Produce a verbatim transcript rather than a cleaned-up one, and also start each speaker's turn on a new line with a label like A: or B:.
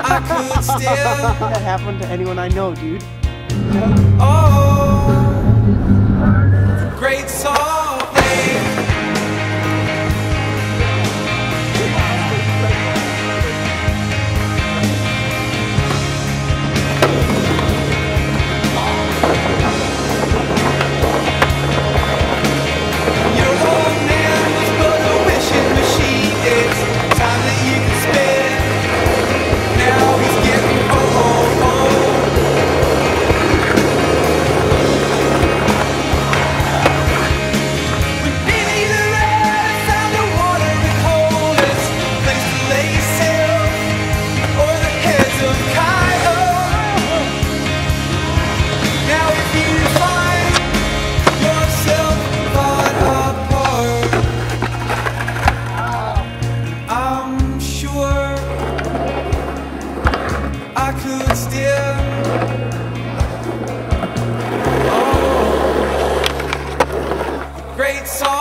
A: I could still.
B: That happened to anyone I know, dude.
A: Oh, Great Salt Lake. Your old man was but a wishing machine. It's time that you can spend. Now he's getting old, old. When Billy the Rat found a watering hole, it's a place to lay sail, or the heads of coyotes. Now if you find yourself far apart, I'm sure I could still. Oh, Great Salt